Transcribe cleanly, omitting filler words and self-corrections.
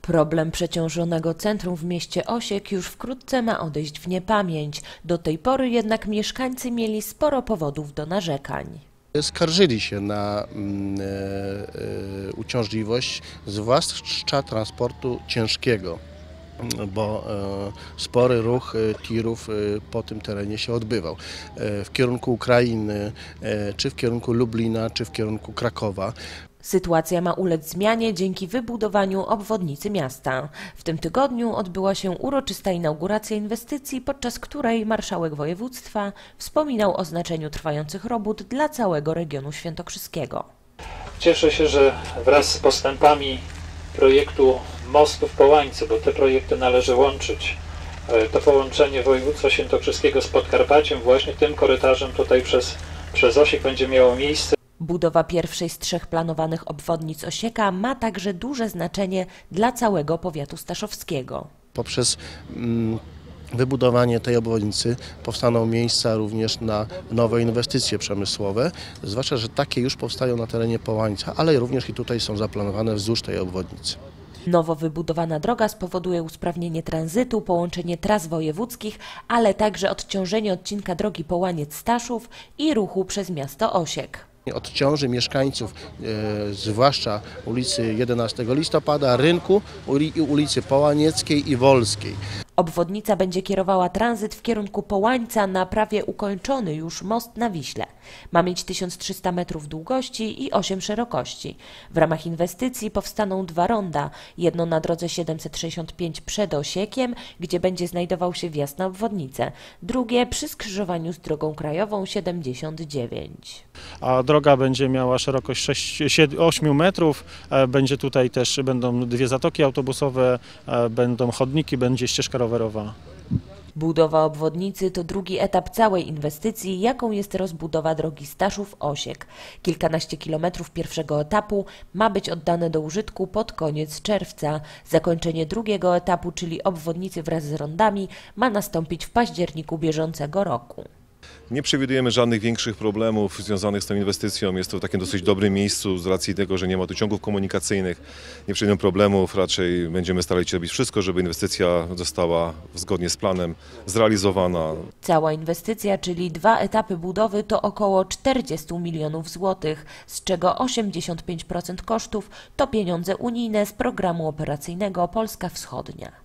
Problem przeciążonego centrum w mieście Osiek już wkrótce ma odejść w niepamięć. Do tej pory jednak mieszkańcy mieli sporo powodów do narzekań. Skarżyli się na uciążliwość, zwłaszcza transportu ciężkiego, bo spory ruch tirów po tym terenie się odbywał. W kierunku Ukrainy, czy w kierunku Lublina, czy w kierunku Krakowa. Sytuacja ma ulec zmianie dzięki wybudowaniu obwodnicy miasta. W tym tygodniu odbyła się uroczysta inauguracja inwestycji, podczas której marszałek województwa wspominał o znaczeniu trwających robót dla całego regionu świętokrzyskiego. Cieszę się, że wraz z postępami projektu mostu w Połańcu, bo te projekty należy łączyć, to połączenie województwa świętokrzyskiego z Podkarpaciem właśnie tym korytarzem tutaj przez Osiek będzie miało miejsce. Budowa pierwszej z 3 planowanych obwodnic Osieka ma także duże znaczenie dla całego powiatu staszowskiego. Poprzez wybudowanie tej obwodnicy powstaną miejsca również na nowe inwestycje przemysłowe, zwłaszcza że takie już powstają na terenie Połańca, ale również i tutaj są zaplanowane wzdłuż tej obwodnicy. Nowo wybudowana droga spowoduje usprawnienie tranzytu, połączenie tras wojewódzkich, ale także odciążenie odcinka drogi Połaniec-Staszów i ruchu przez miasto Osiek. Odciąży mieszkańców, zwłaszcza ulicy 11 listopada, Rynku, ulicy Połanieckiej i Wolskiej. Obwodnica będzie kierowała tranzyt w kierunku Połańca na prawie ukończony już most na Wiśle. Ma mieć 1300 metrów długości i 8 szerokości. W ramach inwestycji powstaną 2 ronda, jedno na drodze 765 przed Osiekiem, gdzie będzie znajdował się wjazd na obwodnicę, drugie przy skrzyżowaniu z drogą krajową 79. A droga będzie miała szerokość 8 metrów, będą 2 zatoki autobusowe, będą chodniki, będzie ścieżka rowerowa. Budowa obwodnicy to drugi etap całej inwestycji, jaką jest rozbudowa drogi Staszów-Osiek. Kilkanaście kilometrów pierwszego etapu ma być oddane do użytku pod koniec czerwca. Zakończenie drugiego etapu, czyli obwodnicy wraz z rondami, ma nastąpić w październiku bieżącego roku. Nie przewidujemy żadnych większych problemów związanych z tą inwestycją. Jest to w takim dosyć dobrym miejscu z racji tego, że nie ma tu ciągów komunikacyjnych. Nie przewidują problemów, raczej będziemy starali się robić wszystko, żeby inwestycja została zgodnie z planem zrealizowana. Cała inwestycja, czyli 2 etapy budowy, to około 40 milionów złotych, z czego 85% kosztów to pieniądze unijne z programu operacyjnego Polska Wschodnia.